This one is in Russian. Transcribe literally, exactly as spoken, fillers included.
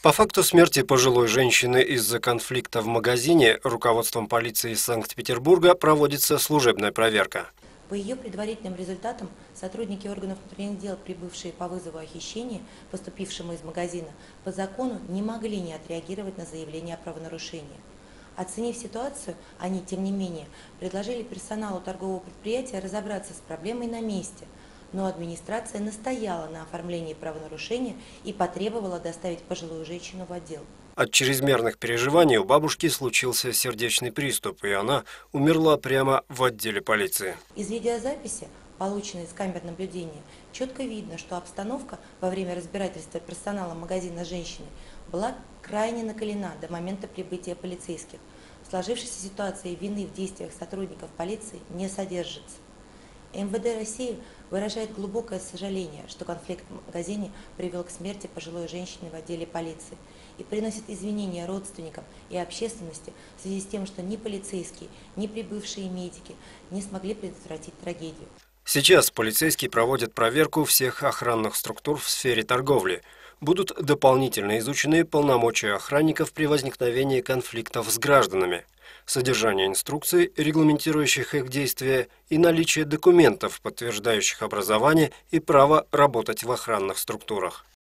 По факту смерти пожилой женщины из-за конфликта в магазине руководством полиции Санкт-Петербурга проводится служебная проверка. По ее предварительным результатам сотрудники органов внутренних дел, прибывшие по вызову о хищении, поступившему из магазина, по закону не могли не отреагировать на заявление о правонарушении. Оценив ситуацию, они, тем не менее, предложили персоналу торгового предприятия разобраться с проблемой на месте, но администрация настояла на оформлении правонарушения и потребовала доставить пожилую женщину в отдел. От чрезмерных переживаний у бабушки случился сердечный приступ, и она умерла прямо в отделе полиции. Из видеозаписи, полученной из камер наблюдения, четко видно, что обстановка во время разбирательства персонала магазина женщины была крайне накалена до момента прибытия полицейских. В сложившейся ситуации вины в действиях сотрудников полиции не содержится. эм вэ дэ России выражает глубокое сожаление, что конфликт в магазине привел к смерти пожилой женщины в отделе полиции, и приносит извинения родственникам и общественности в связи с тем, что ни полицейские, ни прибывшие медики не смогли предотвратить трагедию. Сейчас полицейские проводят проверку всех охранных структур в сфере торговли. Будут дополнительно изучены полномочия охранников при возникновении конфликтов с гражданами, содержание инструкций, регламентирующих их действия, и наличие документов, подтверждающих образование и право работать в охранных структурах.